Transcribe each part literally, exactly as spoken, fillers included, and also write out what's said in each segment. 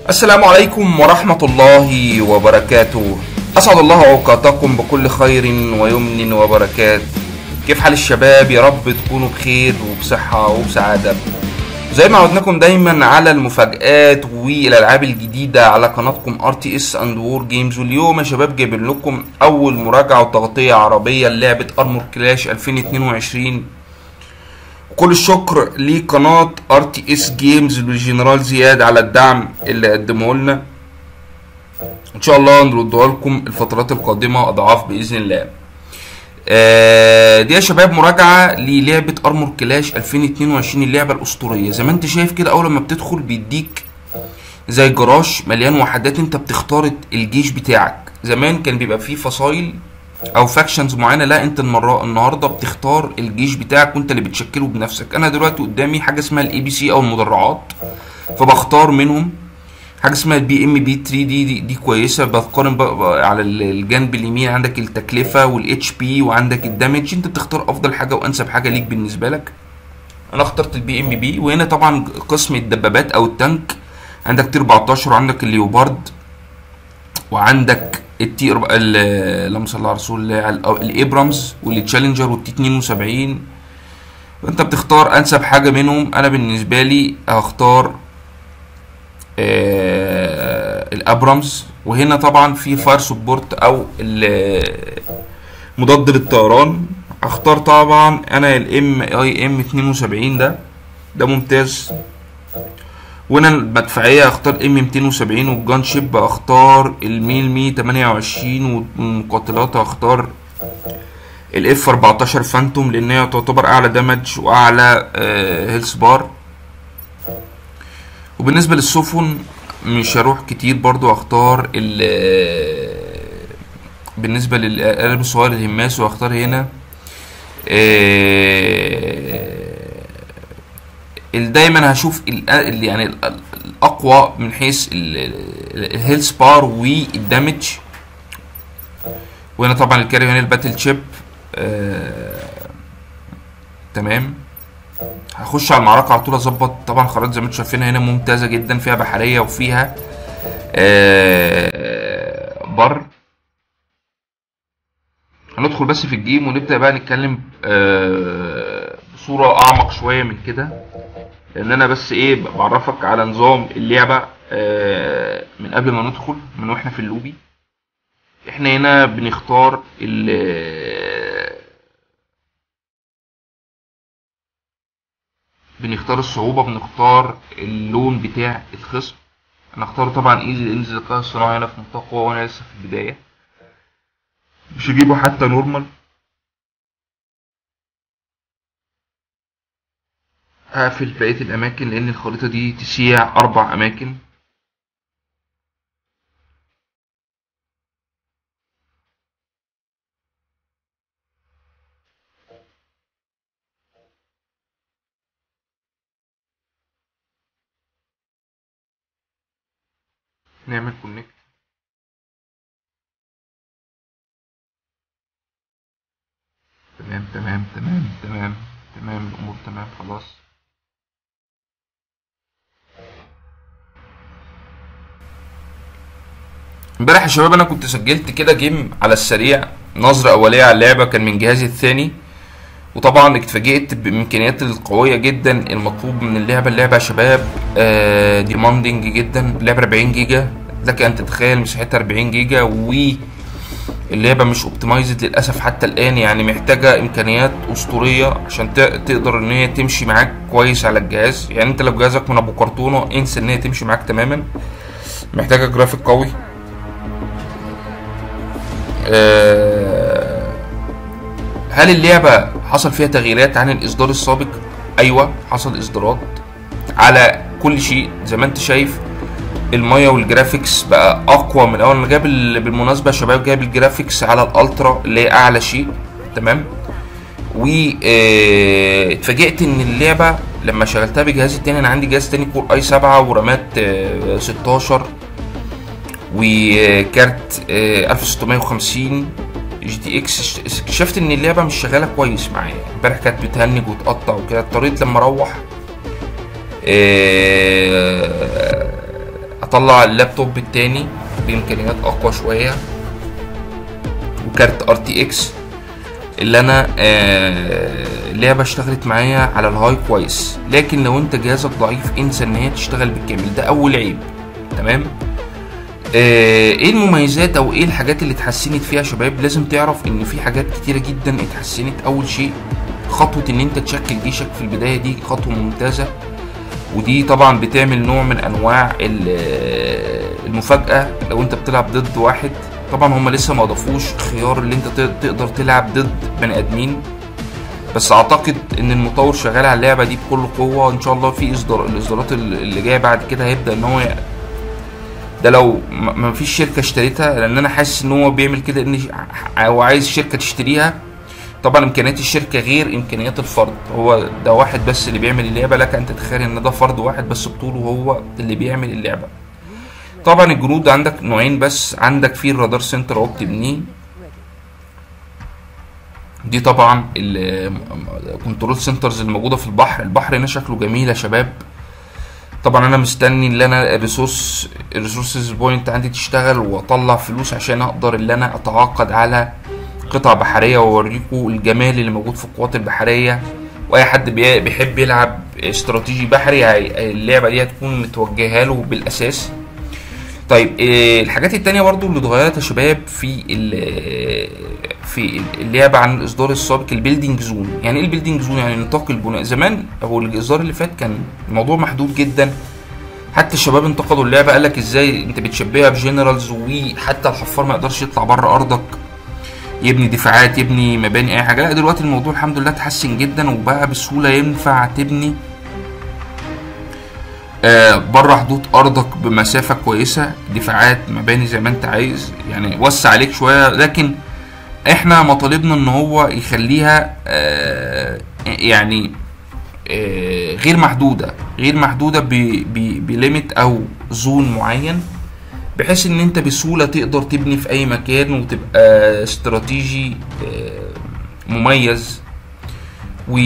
السلام عليكم ورحمة الله وبركاته. أسعد الله أوقاتكم بكل خير ويمن وبركات. كيف حال الشباب؟ يا رب تكونوا بخير وبصحة وبسعادة. زي ما عودناكم دايما على المفاجآت والألعاب الجديدة على قناتكم ار تي اس اند وور جيمز، واليوم يا شباب جايبين لكم أول مراجعة وتغطية عربية للعبة ارمور كلاش ألفين واتنين وعشرين. كل الشكر لقناة ار تي اس جيمز والجنرال زياد على الدعم اللي قدمه لنا. ان شاء الله نردها لكم الفترات القادمة اضعاف باذن الله. آه دي يا شباب مراجعة للعبة ارمور كلاش ألفين واتنين وعشرين، اللعبة الاسطورية. زي ما انت شايف كده، اول ما بتدخل بيديك زي جراج مليان وحدات، انت بتختار الجيش بتاعك. زمان كان بيبقى فيه فصائل او فاكشنز معينه، لا انت المره النهارده بتختار الجيش بتاعك وانت اللي بتشكله بنفسك. انا دلوقتي قدامي حاجه اسمها الاي بي سي او المدرعات، فبختار منهم حاجه اسمها البي ام بي تلاتة. دي, دي دي كويسه. بقارن بقى على الجنب اليمين عندك التكلفه والاتش بي وعندك الدمج، انت بتختار افضل حاجه وانسب حاجه ليك بالنسبه لك. انا اخترت البي ام بي. وهنا طبعا قسم الدبابات او التانك، عندك تي اربعتاشر وعندك الليوبارد وعندك التي اللهم صل على رسول الله الابرامز والتشالنجر والتي اتنين وسبعين. انت بتختار انسب حاجه منهم. انا بالنسبه لي هختار آه الابرامز. وهنا طبعا في فاير سبورت او مضاد للطيران. هختار طبعا انا الام اي ام اتنين وسبعين، ده ده ممتاز. وهنا المدفعيه اختار ام ميتين وسبعين، والجان شيب اختار الميل مي تمانية وعشرين، والمقاتلات اختار الاف اربعتاشر فانتوم لان هي تعتبر اعلى دمج واعلى آه هيلث بار. وبالنسبه للسفن مش هروح كتير برضو، اختار ال بالنسبه للقلب الصغير الهماس، واختار هنا آه دايما هشوف ال يعني الاقوى من حيث الهيلث بار والدمج. وهنا طبعا الكاري هنا الباتل شيب. آه تمام. هخش على المعركه على طول اظبط. طبعا خرائط زي ما انتم شايفينها هنا ممتازه جدا، فيها بحريه وفيها آه بر. هندخل بس في الجيم ونبدا بقى نتكلم آه بصوره اعمق شويه من كده، لان انا بس ايه بعرفك على نظام اللعبه آه من قبل ما ندخل، من واحنا في اللوبي. احنا هنا بنختار ال بنختار الصعوبه، بنختار اللون بتاع الخصم. انا اختار طبعا ايزي لان الذكاء الصناعي هنا في منطقه قوه وانا لسه في البدايه، مش هجيبه حتى نورمال. هقفل بقية الأماكن لأن الخريطة دي تسيع أربع أماكن. نعمل كونكت. تمام تمام تمام تمام تمام الأمور تمام خلاص. امبارح يا شباب انا كنت سجلت كده جيم على السريع، نظرة اولية على اللعبة، كان من جهازي الثاني. وطبعا اتفاجئت بامكانيات القوية جدا المطلوب من اللعبة. اللعبة يا شباب آه ديماندنج جدا. اللعبة اربعين جيجا، لك ان تتخيل مساحتها اربعين جيجا. واللعبة مش اوبتمايزد للاسف حتى الان، يعني محتاجة امكانيات اسطورية عشان تقدر ان هي تمشي معاك كويس على الجهاز. يعني انت لو جهازك من ابو كرتونة انسى ان هي تمشي معاك تماما، محتاجة جرافيك قوي. هل اللعبة حصل فيها تغييرات عن الإصدار السابق؟ أيوة حصل إصدارات على كل شيء. زي ما أنت شايف المايه والجرافيكس بقى أقوى من أول. أنا جايب بالمناسبة يا شباب جايب الجرافيكس على الألترا اللي هي أعلى شيء. تمام. واتفاجئت إن اللعبة لما شغلتها بجهازي التاني، أنا عندي جهاز تاني كور أي سبعة ورامات ستاشر وكارت الف وستمية وخمسين جي تي اكس، اكتشفت ان اللعبه مش شغاله كويس معايا. امبارح كانت بتهنج وتقطع وكده، اضطريت لما اروح اطلع اللابتوب التاني بامكانيات اقوى شويه وكارت ار تي اكس اللي انا آه اللعبه اشتغلت معايا على الهاي كويس. لكن لو انت جهازك ضعيف انسى ان هي تشتغل بالكامل، ده اول عيب. تمام. آه ايه المميزات او ايه الحاجات اللي اتحسنت فيها يا شباب؟ لازم تعرف ان في حاجات كتيره جدا اتحسنت. اول شيء خطوه ان انت تشكل جيشك في البدايه، دي خطوه ممتازه، ودي طبعا بتعمل نوع من انواع المفاجاه لو انت بتلعب ضد واحد. طبعا هما لسه ما اضافوش خيار اللي انت تقدر تلعب ضد بني ادمين، بس اعتقد ان المطور شغال على اللعبه دي بكل قوه. ان شاء الله في اصدار الاصدارات اللي جايه بعد كده هيبدا ان هو ده لو ما فيش شركه اشتريتها، لان انا حاسس ان هو بيعمل كده ان هو عايز شركه تشتريها. طبعا امكانيات الشركه غير امكانيات الفرد، هو ده واحد بس اللي بيعمل اللعبه، لك ان تتخيل ان ده فرد واحد بس بطوله هو اللي بيعمل اللعبه. طبعا الجنود عندك نوعين بس، عندك في الرادار سنتر اهو بتبنيه، دي طبعا الكنترول سنترز الموجوده في البحر. البحر هنا شكله جميل يا شباب. طبعا انا مستني ان انا الريسورس الريسورسز بوينت عندي تشتغل واطلع فلوس عشان اقدر ان انا اتعاقد على قطع بحريه واوريكم الجمال اللي موجود في القوات البحريه. واي حد بيحب يلعب استراتيجي بحري اللعبه دي هتكون متوجهه له بالاساس. طيب الحاجات التانية برضو اللي اتغيرت يا شباب في في اللعبه عن الاصدار السابق، البيلدينج زون. يعني ايه البيلدينج زون؟ يعني نطاق البناء. زمان او الاصدار اللي فات كان الموضوع محدود جدا، حتى الشباب انتقدوا اللعبه، قالك ازاي انت بتشبهها بجنرالز، وحتى الحفار ما يقدرش يطلع بره ارضك يبني دفاعات يبني مباني اي حاجه. لا دلوقتي الموضوع الحمد لله اتحسن جدا وبقى بسهوله ينفع تبني آه بره حدود ارضك بمسافه كويسه، دفاعات مباني زي ما انت عايز، يعني وسع عليك شويه. لكن احنا مطالبنا ان هو يخليها آه يعني آه غير محدوده غير محدوده بليميت او زون معين، بحيث ان انت بسهوله تقدر تبني في اي مكان وتبقى استراتيجي آه مميز، و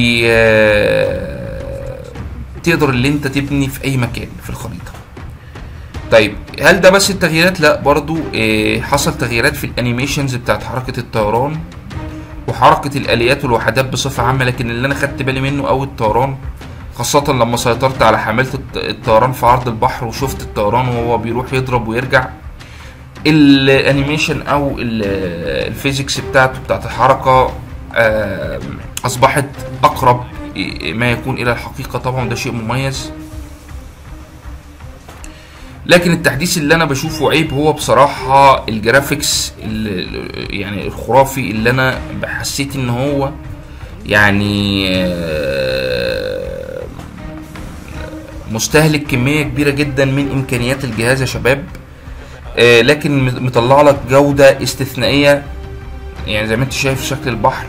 تقدر اللي انت تبني في اي مكان في الخريطة. طيب هل ده بس التغييرات؟ لا، برضو اه حصل تغييرات في الانيميشنز بتاعت حركة الطيران وحركة الاليات والوحدات بصفة عامة. لكن اللي انا خدت بالي منه اوي الطيران، خاصة لما سيطرت على حملة الطيران في عرض البحر وشفت الطيران وهو بيروح يضرب ويرجع، الانيميشن او الفيزيكس بتاعته بتاعت الحركة اه اصبحت اقرب ما يكون الى الحقيقة. طبعا ده شيء مميز. لكن التحديث اللي انا بشوفه عيب هو بصراحة الجرافيكس يعني الخرافي، اللي انا حسيت ان هو يعني مستهلك كمية كبيرة جدا من امكانيات الجهاز يا شباب. لكن مطلع لك جودة استثنائية، يعني زي ما انت شايف شكل البحر.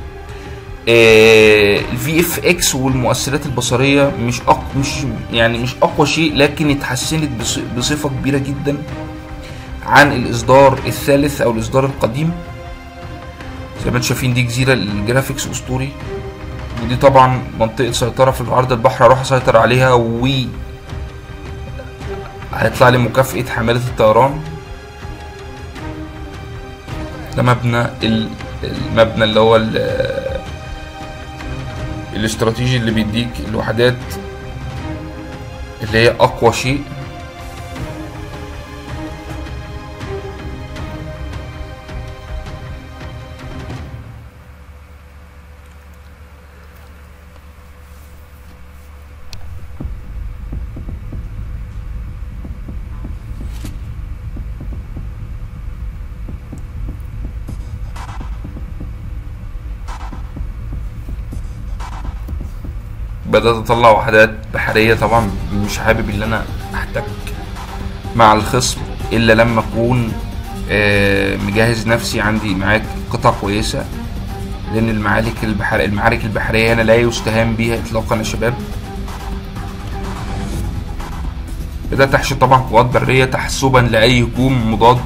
الفي اف اكس والمؤثرات البصريه مش أق... مش يعني مش اقوى شيء، لكن اتحسنت بص... بصفه كبيره جدا عن الاصدار الثالث او الاصدار القديم. زي ما انتم شايفين دي جزيره، الجرافيكس اسطوري، ودي طبعا منطقه سيطره في عرض البحر، اروح اسيطر عليها و هيطلع لي مكافاه حماله الطيران. ده مبنى المبنى اللي هو الاستراتيجي اللي بيديك الوحدات اللي هي اقوى شيء. بدأت اطلع وحدات بحرية. طبعا مش حابب ان انا احتك مع الخصم الا لما اكون مجهز نفسي، عندي معاك قطع كويسة، لان المعارك البحر المعارك البحرية هنا لا يستهان بيها اطلاقا يا شباب. بدأت احشد طبعا قوات برية تحسبا لاي هجوم مضاد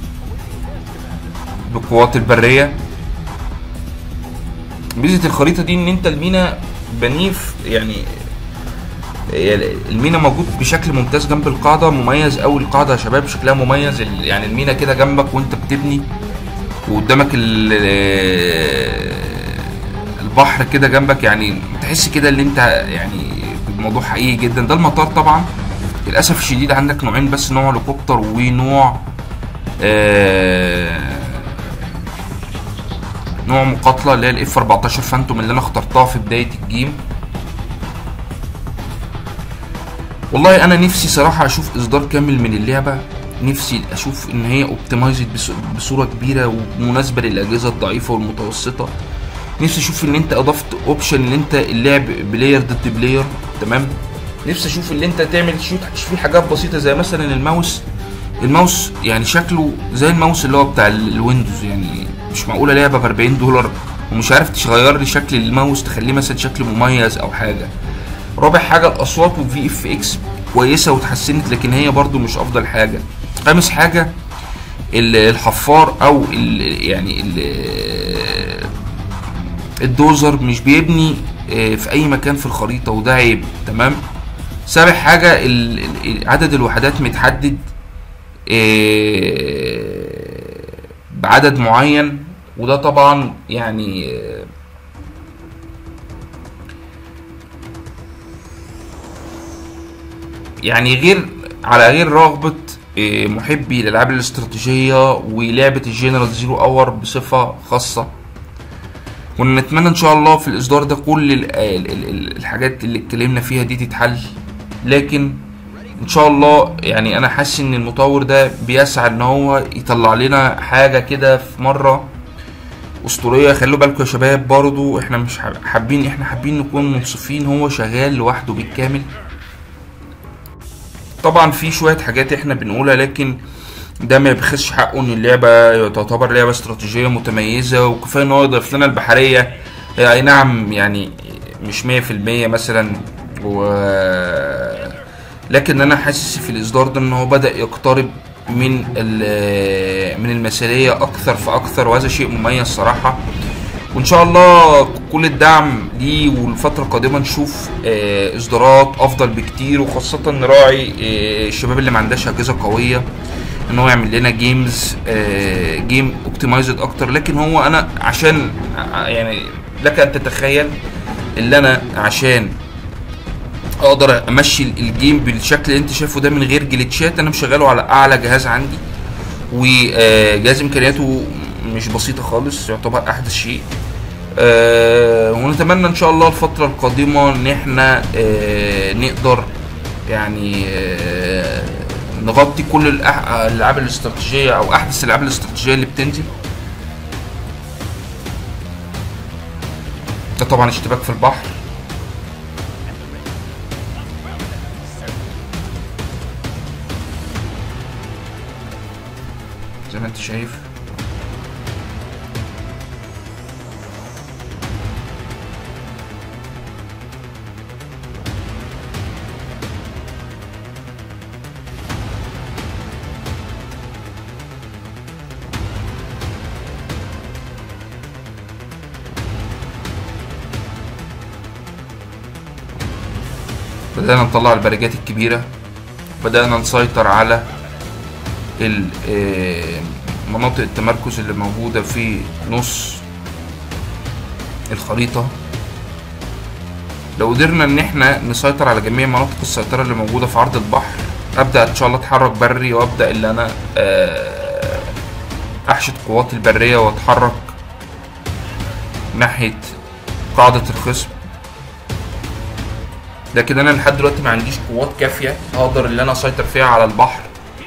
بالقوات البرية. ميزة الخريطة دي ان انت المينا بنيف يعني المينا موجود بشكل ممتاز جنب القاعده، مميز قوي القاعده يا شباب، شكلها مميز. يعني المينا كده جنبك وانت بتبني، وقدامك البحر كده جنبك، يعني تحس كده ان انت يعني الموضوع حقيقي جدا. ده المطار طبعا. للاسف الشديد عندك نوعين بس، نوع هليكوبتر ونوع آه نوع مقاتله اللي هي الاف اربعتاشر فانتوم اللي انا اخترتها في بدايه الجيم. والله انا نفسي صراحه اشوف اصدار كامل من اللعبه، نفسي اشوف ان هي اوبتمايزد بصوره كبيره ومناسبه للاجهزه الضعيفه والمتوسطه. نفسي اشوف ان انت اضفت اوبشن ان انت اللعب بلاير ضد بلاير، تمام. نفسي اشوف ان انت تعمل شوت في حاجات بسيطه زي مثلا الماوس الماوس يعني شكله زي الماوس اللي هو بتاع الويندوز. يعني مش معقوله لعبه ب اربعين دولار ومش عارف تغير لي شكل الماوس تخليه مثلا شكل مميز او حاجه. رابع حاجه الاصوات والفي اف اكس كويسه واتحسنت، لكن هي برضو مش افضل حاجه. خامس حاجه الحفار او ال يعني ال الدوزر مش بيبني في اي مكان في الخريطه وده عيب، تمام. سابع حاجه عدد الوحدات متحدد بعدد معين، وده طبعا يعني يعني غير على غير رغبه محبي الالعاب الاستراتيجيه ولعبه الجنرال زيرو اور بصفه خاصه. كنا نتمنى ان شاء الله في الاصدار ده كل الحاجات اللي اتكلمنا فيها دي تتحل، لكن ان شاء الله يعني انا حاسس ان المطور ده بيسعى ان هو يطلع لنا حاجه كده في مره اسطوريه. خلوا بالكم يا شباب برضو احنا مش حابين احنا حابين نكون منصفين، هو شغال لوحده بالكامل. طبعا في شويه حاجات احنا بنقولها لكن ده ما يبخسش حقه ان اللعبه تعتبر لعبه استراتيجيه متميزه، وكفايه ان هو يضيف لنا البحريه. اي نعم يعني مش مية في المية مثلا، و لكن انا حاسس في الاصدار ده ان هو بدا يقترب من من المثاليه اكثر فاكثر، وهذا شيء مميز صراحه. وان شاء الله كل الدعم ليه، والفتره القادمه نشوف اصدارات افضل بكتير، وخاصه نراعي الشباب اللي ما عندهاش اجهزه قويه ان هو يعمل لنا جيمز جيم اوبتمايزد اكتر. لكن هو انا عشان يعني لك ان تتخيل اللي انا عشان اقدر امشي الجيم بالشكل اللي انت شايفه ده من غير جليتشات، انا مشغله على اعلى جهاز عندي، وجهاز امكانياته مش بسيطه خالص، يعتبر احدث شيء. أه ونتمنى ان شاء الله الفتره القادمه ان احنا أه نقدر يعني أه نغطي كل الالعاب الاستراتيجيه او احدث الالعاب الاستراتيجيه اللي بتنزل. ده طبعا اشتباك في البحر زي ما انت شايف. بدأنا نطلع البرجات الكبيرة، بدأنا نسيطر على مناطق التمركز اللي موجودة في نص الخريطة. لو قدرنا ان احنا نسيطر على جميع مناطق السيطرة اللي موجودة في عرض البحر، ابدأ ان شاء الله اتحرك بري، وابدأ اللي انا احشد قوات البرية واتحرك ناحية قاعدة الخصم. لكن انا لحد دلوقتي ما عنديش قوات كافيه اقدر اللي انا اسيطر فيها على البحر.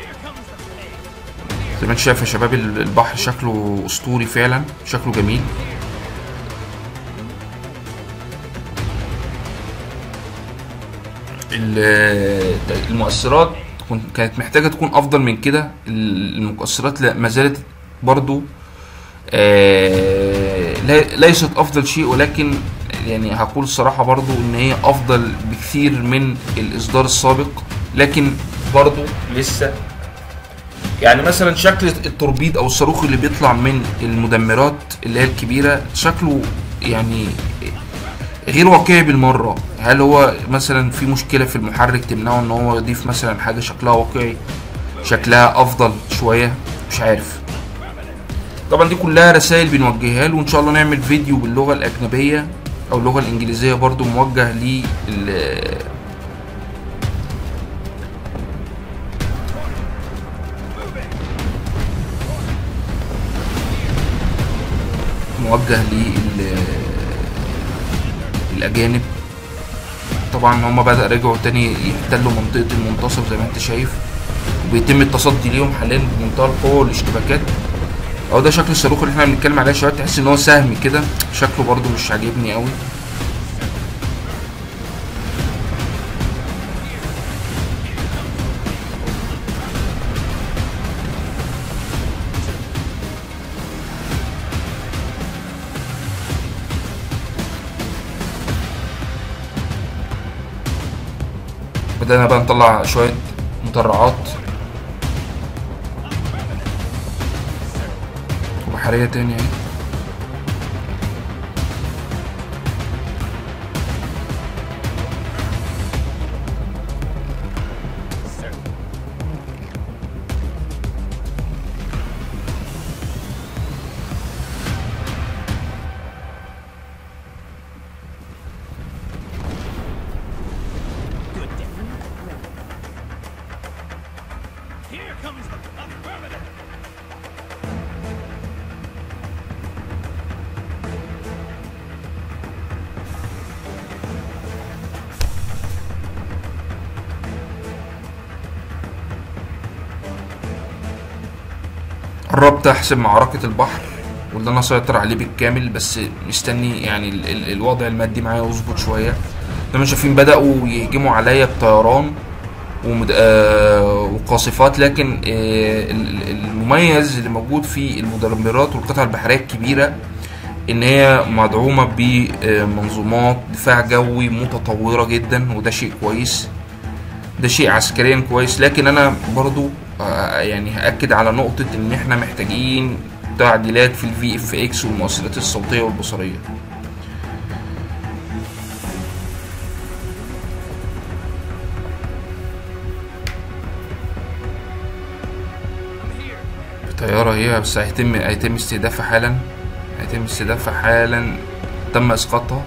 زي ما انت شايف يا شباب البحر شكله اسطوري فعلا، شكله جميل. المؤثرات كانت محتاجه تكون افضل من كده. المؤثرات ما زالت برضو ليست افضل شيء، ولكن يعني هقول الصراحة برضو ان هي افضل بكثير من الاصدار السابق. لكن برضو لسه يعني مثلا شكل التوربيد او الصاروخ اللي بيطلع من المدمرات اللي هي الكبيرة شكله يعني غير واقعي بالمره. هل هو مثلا في مشكله في المحرك تمنعه ان هو يضيف مثلا حاجه شكلها واقعي، شكلها افضل شويه؟ مش عارف. طبعا دي كلها رسائل بنوجهها له، وان شاء الله نعمل فيديو باللغه الاجنبيه او اللغه الانجليزيه برضو موجه لل موجه للاجانب. طبعا هما بدأ رجعوا تاني يحتلوا منطقة المنتصف زي ما انت شايف، وبيتم التصدي ليهم حاليا بمنتهى القوة والاشتباكات. اهو ده شكل الصاروخ اللي احنا بنتكلم عليه يا شباب، تحس ان هو سهم كده، شكله برضو مش عاجبني قوي. بدأنا بقى نطلع شوية مدرعات وبحرية تانية اهي. قربت احسب معركة البحر واللي انا اسيطر عليه بالكامل، بس مستني يعني ال ال الوضع المادي معايا يظبط شوية. زي ما شايفين بدأوا يهجموا عليا بطيران آه وقاصفات، لكن آه المميز اللي موجود في المدمرات والقطع البحرية الكبيرة ان هي مدعومة بمنظومات دفاع جوي متطورة جدا، وده شيء كويس، ده شيء عسكريا كويس. لكن انا برضو آه يعني هأكد على نقطة ان احنا محتاجين تعديلات في الفي اف اكس والمؤثرات الصوتية والبصرية. طيارة هي بس هيتم هيتم استهدافها حالا، هيتم استهدافها حالا، تم اسقاطها.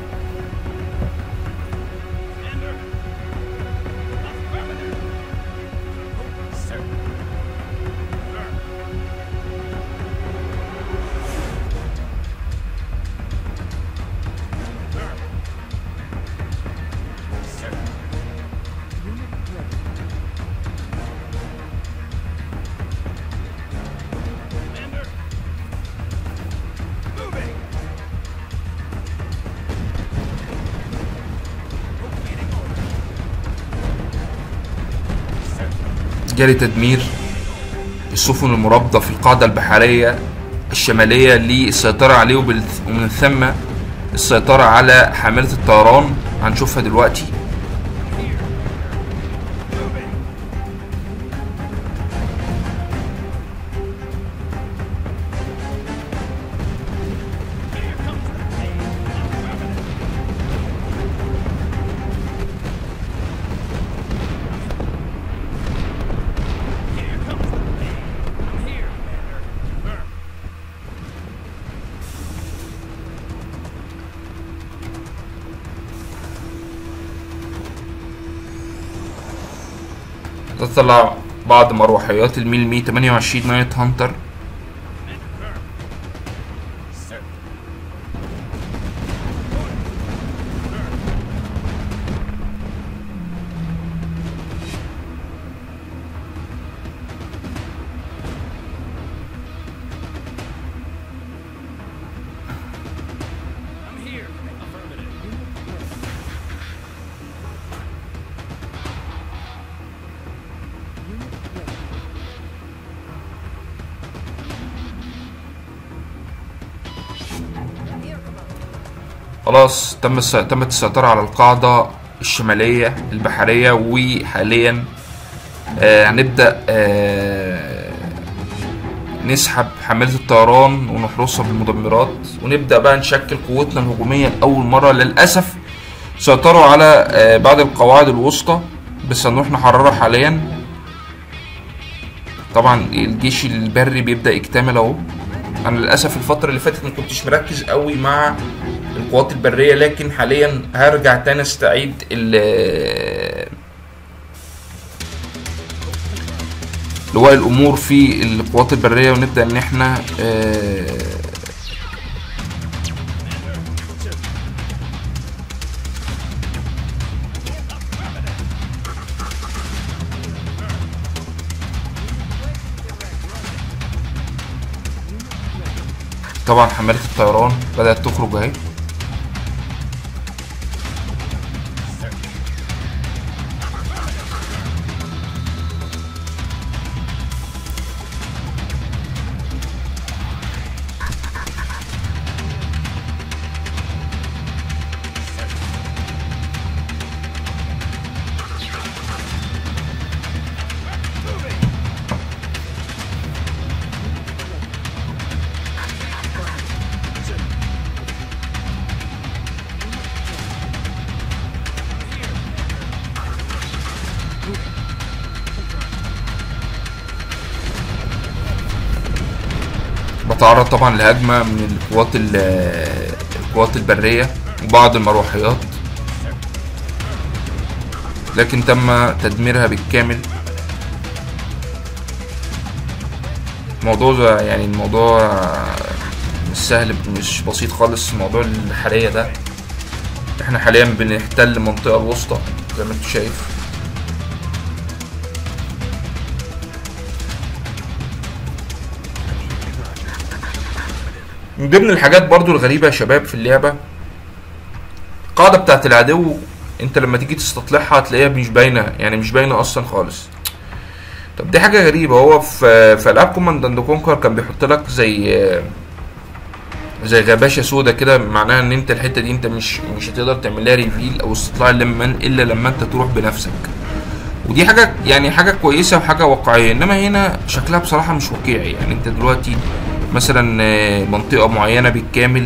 جاري تدمير السفن المرابطة في القاعدة البحرية الشمالية للسيطرة عليه، ومن ثم السيطرة على حاملة الطيران هنشوفها دلوقتي. تطلع بعض مروحيات الميل مي تمانية وعشرين نايت هانتر. خلاص تم الس... تمت السيطرة على القاعدة الشمالية البحرية، وحاليا آه هنبدأ آه نسحب حاملة الطيران ونحرسها بالمدمرات، ونبدأ بقى نشكل قوتنا الهجومية لأول مرة. للأسف سيطروا على بعض القواعد الوسطى بس هنروح نحررها حاليا. طبعا الجيش البري بيبدأ يكتمل اهو. انا للأسف الفترة اللي فاتت ما كنتش مركز قوي مع القوات البرية، لكن حاليا هرجع تاني استعيد لواء الامور في القوات البريه، ونبدا ان احنا آه طبعا حملة الطيران بدات تخرج اهي. بتعرض طبعا لهجمة من القوات القوات البرية وبعض المروحيات، لكن تم تدميرها بالكامل. الموضوع يعني الموضوع مش سهل، مش بسيط خالص موضوع الحرية ده. احنا حاليا بنحتل المنطقة الوسطى زي ما انتوا شايف. من ضمن الحاجات برضو الغريبة يا شباب في اللعبة، القاعدة بتاعت العدو انت لما تيجي تستطلعها هتلاقيها مش باينة، يعني مش باينة اصلا خالص. طب دي حاجة غريبة. هو في في العاب كوماند اند كونكر كان بيحط لك زي زي غباشة سودا كده، معناها ان انت الحتة دي انت مش مش هتقدر تعمل لها ريفيل او استطلاع لما الا لما انت تروح بنفسك، ودي حاجة يعني حاجة كويسة وحاجة واقعية. انما هنا شكلها بصراحة مش واقعي. يعني انت دلوقتي مثلا منطقة معينة بالكامل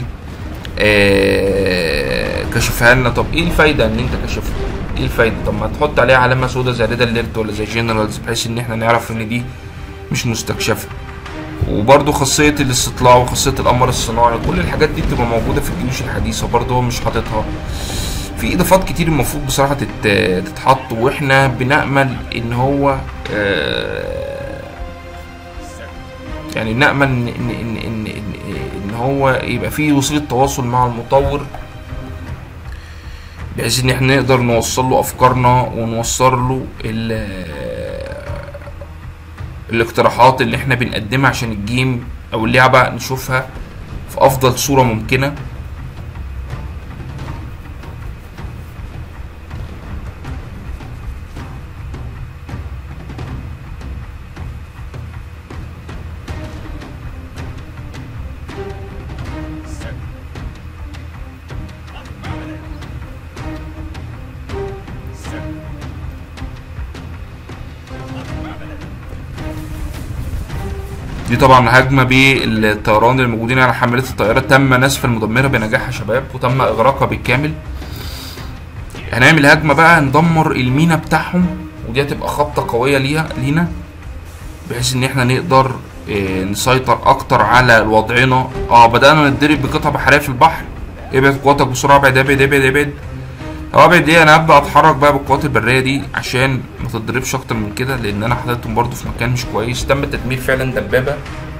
كشفها لنا، طب ايه الفايدة ان انت كشفها؟ ايه الفايدة؟ طب ما تحط عليها علامة سودا زي ريد اليرت ولا زي جنرالز بحيث ان احنا نعرف ان دي مش مستكشفة. وبرضو خاصية الاستطلاع وخاصية القمر الصناعي، كل الحاجات دي بتبقى موجودة في الجيوش الحديثة، برضو هو مش حاططها. في اضافات كتير المفروض بصراحة تتحط، واحنا بنأمل ان هو يعني نأمل ان ان ان ان, إن, إن هو يبقى فيه وسيلة تواصل مع المطور، بحيث ان احنا نقدر نوصل له افكارنا ونوصل له الاقتراحات اللي احنا بنقدمها عشان الجيم او اللعبة نشوفها في افضل صورة ممكنة. دي طبعا هجمة بالطيران الموجودين على حاملة الطائرة، تم نسف المدمرة بنجاح يا شباب وتم اغراقها بالكامل. هنعمل هجمة بقى ندمر المينا بتاعهم، ودي هتبقى خبطة قوية ليها لينا بحيث ان احنا نقدر اه نسيطر اكتر على وضعنا. اه بدأنا نتضرب بقطع بحرية في البحر. ابعد قواتك بسرعة، ابعد ابعد ابعد ابعد ابعد. ايه انا هبدأ اتحرك بقى بالقوات البرية دي عشان ما تتضربش اكتر من كده، لان انا حطيتهم برضو في مكان مش كويس. تم تدمير فعلا دبابة.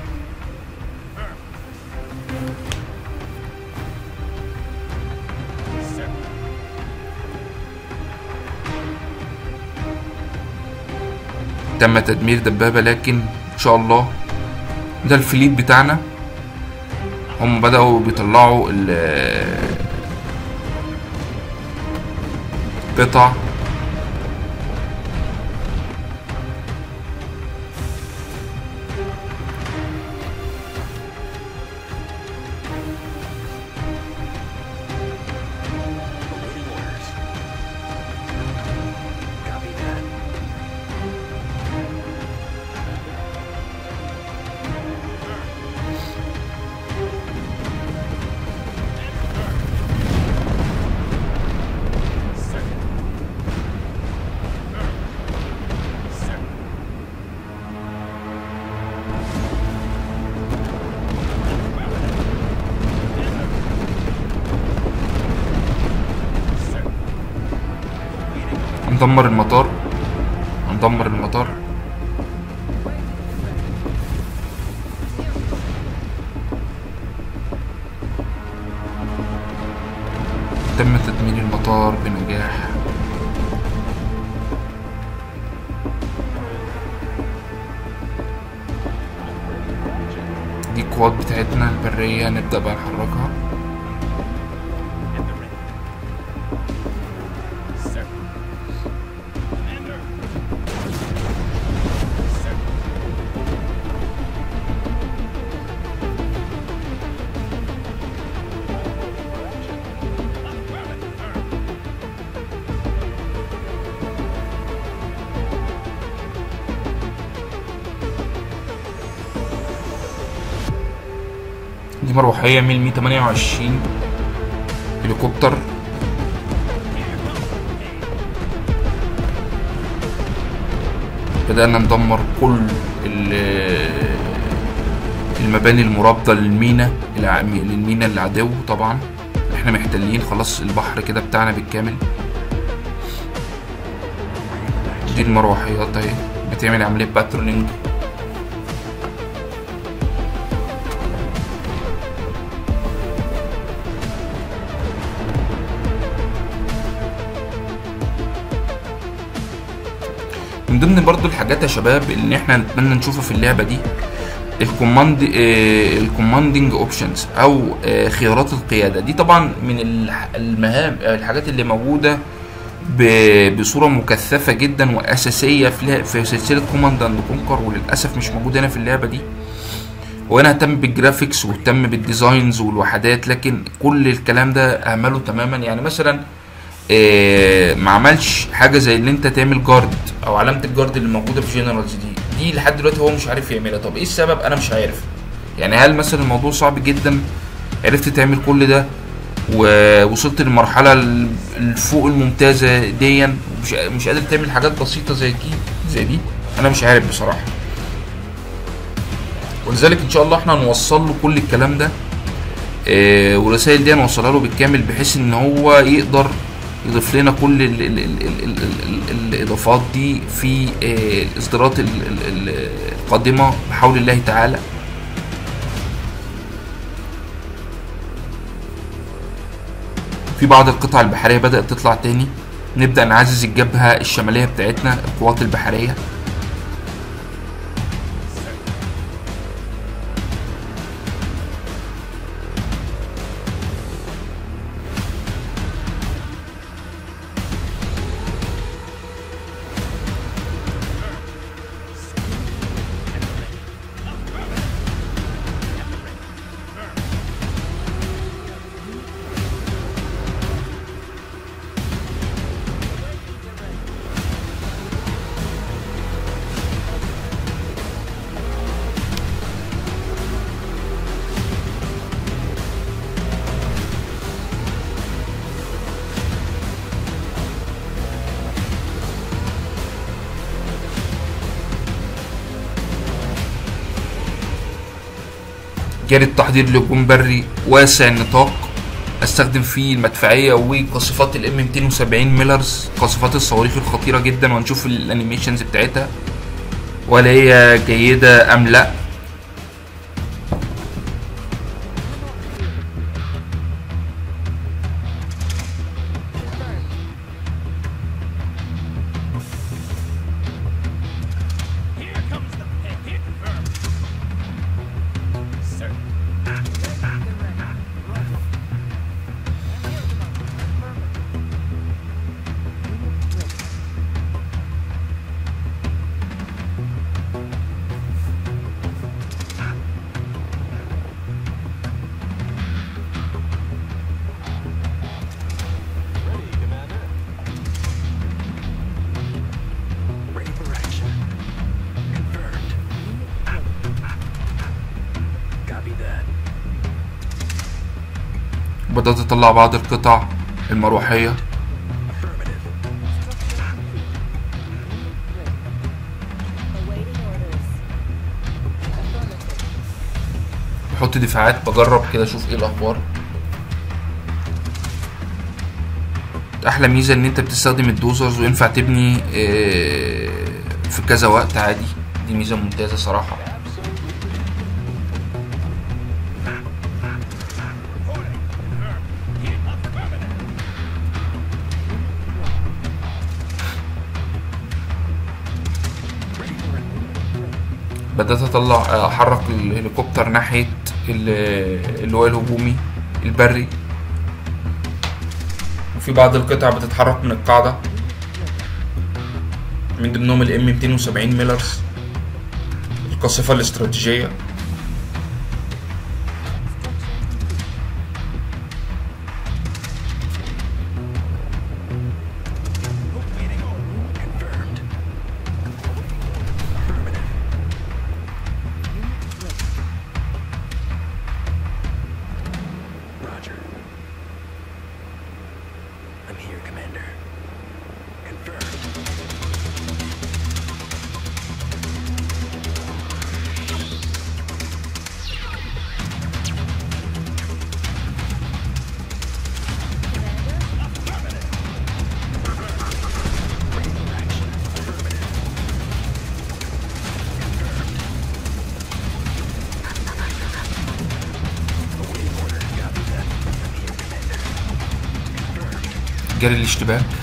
تم تدمير دبابة، لكن ان شاء الله ده الفليت بتاعنا. هم بدأوا بيطلعوا القطع. هندمر المطار، هندمر المطار. تم تدمير المطار بنجاح. دي القوات بتاعتنا البرية، نبدأ بقى نحركها. دي مروحية ميل مية تمانية وعشرين هليكوبتر. بدأنا ندمر كل المباني المرابطة للمينا للمينا العدو. طبعا احنا محتلين خلاص البحر كده بتاعنا بالكامل. دي المروحيات اهي بتعمل عملية باترولينج. من ضمن برضو الحاجات يا شباب اللي احنا نتمنى نشوفها في اللعبة دي الكوماند اه الكوماندنج اوبشنز او اه خيارات القيادة. دي طبعا من المهام الحاجات اللي موجودة بصورة مكثفة جدا واساسية في, في سلسلة كوماند اند كونكر، وللأسف مش موجودة هنا في اللعبة دي. وانا اهتم بالجرافيكس واهتم بالديزاينز والوحدات، لكن كل الكلام ده اهمله تماما. يعني مثلا إيه ما عملش حاجه زي اللي انت تعمل جارد او علامه الجارد اللي موجوده في جنرالز دي دي لحد دلوقتي هو مش عارف يعملها. طب ايه السبب؟ انا مش عارف. يعني هل مثلا الموضوع صعب جدا عرفت تعمل كل ده ووصلت للمرحله الفوق الممتازه دي مش مش قادر تعمل حاجات بسيطه زي دي زي دي؟ انا مش عارف بصراحه. ولذلك ان شاء الله احنا هنوصل له كل الكلام ده إيه والرسائل دي هنوصلها له بالكامل بحيث ان هو يقدر يضيف لنا كل ال ال ال ال ال ال الاضافات دي في الاصدارات القادمه بحول الله تعالى. في بعض القطع البحريه بدات تطلع تاني. نبدا نعزز الجبهه الشماليه بتاعتنا القوات البحريه. جاري التحضير لهجوم بري واسع النطاق استخدم فيه المدفعيه وقاصفات الام مئتين وسبعين ميلرز، قاصفات الصواريخ الخطيره جدا، وهنشوف الانيميشنز بتاعتها ولا هي جيده ام لا. بدأت تطلع بعض القطع المروحية. بحط دفاعات بجرب كده اشوف ايه الاخبار. احلى ميزه ان انت بتستخدم الدوزرز وينفع تبني في كذا وقت عادي. دي ميزه ممتازه صراحه. بدأت اطلع احرك الهليكوبتر ناحية اللي هو الهجومي البري، وفي بعض القطع بتتحرك من القاعدة، من ضمنهم الام مئتين وسبعين ميلرز القاصفة الاستراتيجية. جري الاشتباك.